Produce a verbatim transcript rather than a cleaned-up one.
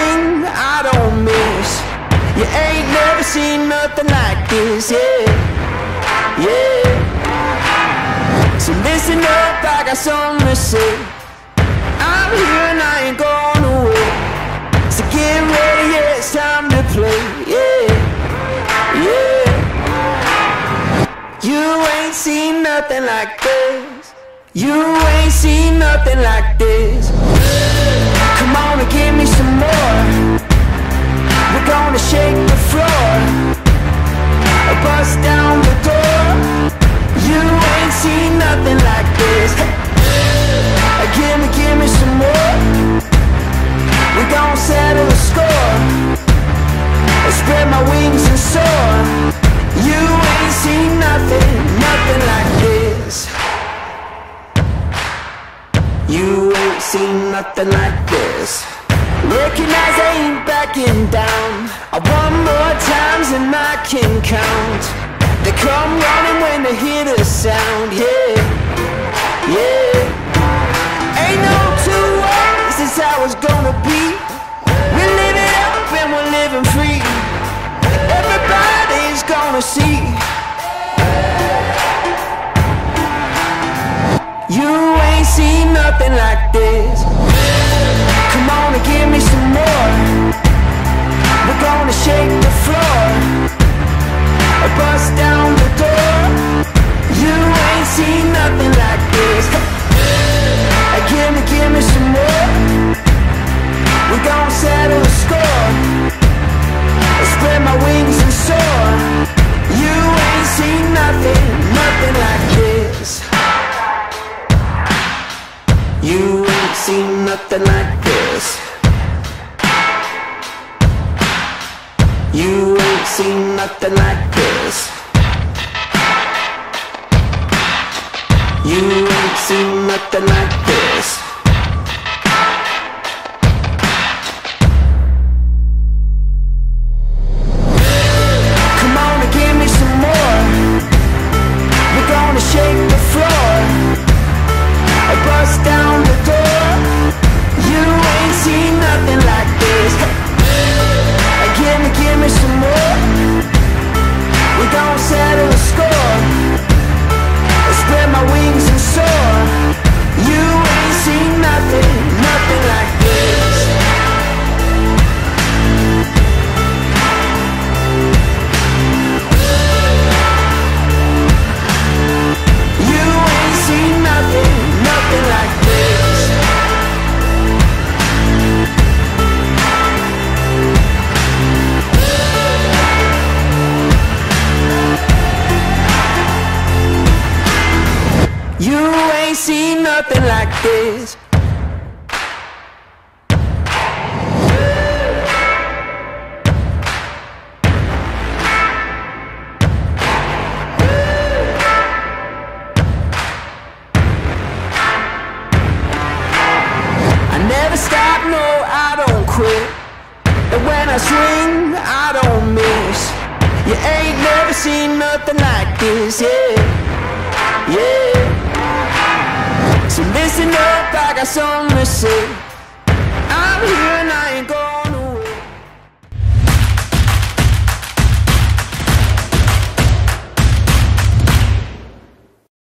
swing, I don't miss. You ain't never seen nothing like this, yeah, yeah. So listen up, I got something to say. I'm here and I ain't going away. So get ready, yeah, it's time to play, yeah, yeah. You ain't seen nothing like this. You ain't seen nothing like this. Come on and give me some more. We're gonna shake the floor, bust down the door. You ain't seen nothing like this. Give me, give me some more. We're gonna settle the score. Spread my wings and soar. You ain't seen nothing, nothing like this. You ain't seen nothing like this. Recognize I ain't backing down. I one more times and I can count. They come running when they hear the sound, yeah, yeah. Ain't no two ways, this how it's gonna be. We live it up and we're living free. Everybody's gonna see. You ain't seen nothing like this. Come on and give me some more. We're gonna shake the floor, bust down the door. You ain't seen nothing like this. Give me, give me some more. We're gonna settle the score. Spread my wings and soar. You ain't seen nothing, nothing like this. You ain't seen nothing like this. You ain't seen nothing like this. You ain't seen nothing like this. Come on and give me some more. We're gonna shake the floor, bust down the door. You ain't seen nothing like this. Give me, give me some more. We gon' settle the score. Spread my wings and soar. You ain't seen nothing, nothing like this. You ain't seen nothing, nothing like this. You ain't seen nothing like this. I never stop, no, I don't quit. And when I swing, I don't miss. You ain't never seen nothing like this, yeah, yeah. So listen up, I got something to say. I'm here and I ain't going